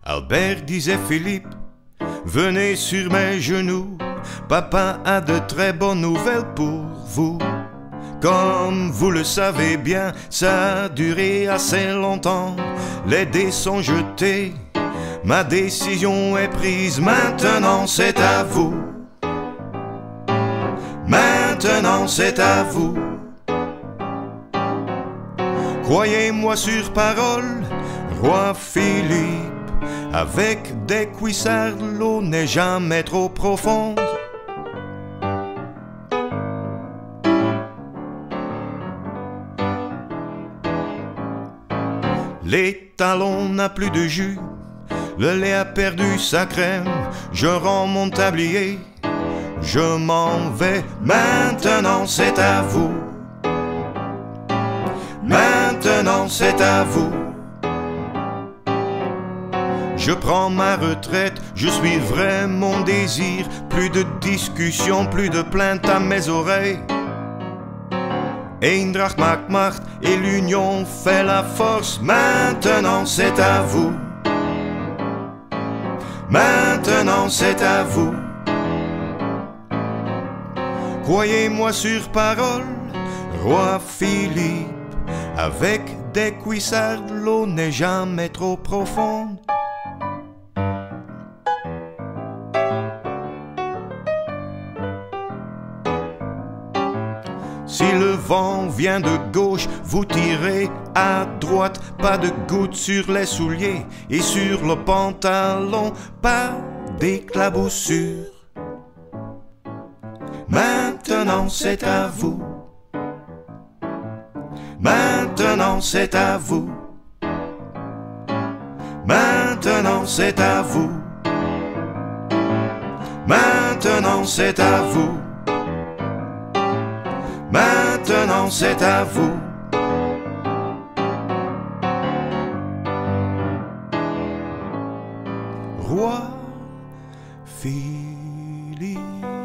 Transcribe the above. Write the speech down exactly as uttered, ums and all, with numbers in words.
Albert disait Philippe, venez sur mes genoux, papa a de très bonnes nouvelles pour vous. Comme vous le savez bien, ça a duré assez longtemps, les dés sont jetés, ma décision est prise, maintenant c'est à vous. Maintenant c'est à vous. Croyez-moi sur parole, roi Philippe, avec des cuissards, l'eau n'est jamais trop profonde. L'étalon n'a plus de jus, le lait a perdu sa crème, je rends mon tablier, je m'en vais, maintenant c'est à vous. Maintenant c'est à vous. Je prends ma retraite, je suis vrai mon désir, plus de discussion, plus de plaintes à mes oreilles. Eendracht maakt macht et l'union fait la force, maintenant c'est à vous. Maintenant c'est à vous. Croyez-moi sur parole, roi Philippe, avec des cuissards, l'eau n'est jamais trop profonde. Si le vent vient de gauche, vous tirez à droite, pas de gouttes sur les souliers et sur le pantalon, pas d'éclaboussure. Maintenant c'est à vous. Maintenant c'est à vous. Maintenant c'est à vous. Maintenant c'est à vous. Maintenant c'est à vous. Roi Philippe.